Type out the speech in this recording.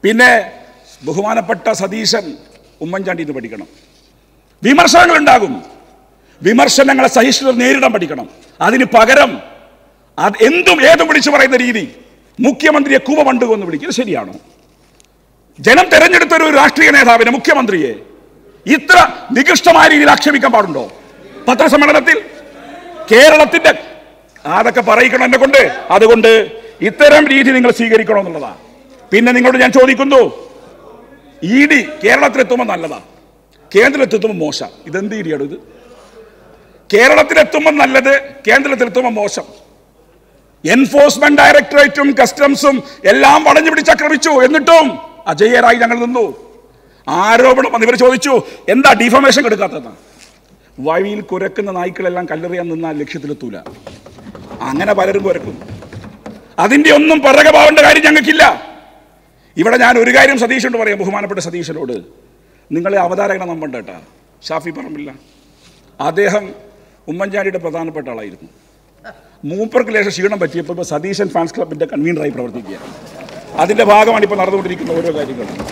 പിന്നെ ബഹുമാനപ്പെട്ട സതീശൻ ഉമ്മൻചാണ്ടിന്ന് പഠിക്കണം. വിമർശനങ്ങൾ ഉണ്ടാകും, വിമർശനങ്ങളെ സഹിഷ്ണുത നേരിടാൻ പഠിക്കണം. അതിന് പകരം എന്തും ഏതും വിളിച്ചു പറയുന്ന രീതി, മുഖ്യമന്ത്രിയെ കൂവ പണ്ടുകൊന്ന് വിളിക്കുന്നത് ശരിയാണോ? ജനം തെരഞ്ഞെടുത്ത ഒരു രാഷ്ട്രീയ നേതാവിനെ, മുഖ്യമന്ത്രിയെ ഇത്ര നികൃഷ്ടമായ രീതിയിൽ ആക്ഷേപിക്കാൻ പാടുണ്ടോ പത്രസമ്മേളനത്തിൽ? കേരളത്തിന്റെ അതൊക്കെ പറയിക്കണം എന്നെ കൊണ്ട്. അതുകൊണ്ട് ഇത്തരം രീതി നിങ്ങൾ സ്വീകരിക്കണമെന്നുള്ളതാ. പിന്നെ നിങ്ങളോട് ഞാൻ ചോദിക്കുന്നു, ED കേരളത്തിലെത്തുമ്പോൾ നല്ലതാ, കേന്ദ്രത്തിലെത്തുമ്പോൾ മോശം. ഇതെന്ത് ഇടിയാണ് ഇത്? കേരളത്തിലെത്തുമ്പോൾ നല്ലത്, കേന്ദ്രത്തിലെത്തുമ്പോൾ മോശം. എൻഫോഴ്സ്മെന്റ് ഡയറക്ടറേറ്റും കസ്റ്റംസും എല്ലാം വളഞ്ഞു പിടിച്ചാക്രമിച്ചു. എന്നിട്ടും അജയ്യരായി ഞങ്ങൾ നിന്നു. ആരോപണം ഇവർ ചോദിച്ചു, എന്താ ഡിഫമേഷൻ എടുക്കാത്തതെന്ന്. വഴിയിൽ കുരക്കുന്ന നായ്ക്കളെല്ലാം കല്ലെറിയാൻ നിന്നാൽ ലക്ഷ്യത്തിലെത്തൂല. അങ്ങനെ പലരും കുരക്കും. അതിൻ്റെ ഒന്നും പിറകെ പോകേണ്ട കാര്യം ഞങ്ങൾക്കില്ല. ഇവിടെ ഞാൻ ഒരു കാര്യം സതീശനോട് പറയാം, ബഹുമാനപ്പെട്ട സതീശനോട്, നിങ്ങളെ അവതാരകനെ നമ്പണ്ട കേട്ടാ. ഷാഫി പറമ്പില്ല, അദ്ദേഹം ഉമ്മൻചാണ്ടിയുടെ പ്രധാനപ്പെട്ട ആളായിരുന്നു. മൂപ്പർക്ക് ലേശം ക്ഷീണം പറ്റിയപ്പോൾ സതീശൻ ഫാൻസ് ക്ലബിൻ്റെ കൺവീനറായി പ്രവർത്തിക്കുക. അതിൻ്റെ ഭാഗമാണ് ഇപ്പോൾ നടന്നുകൊണ്ടിരിക്കുന്ന ഓരോ കാര്യങ്ങളും.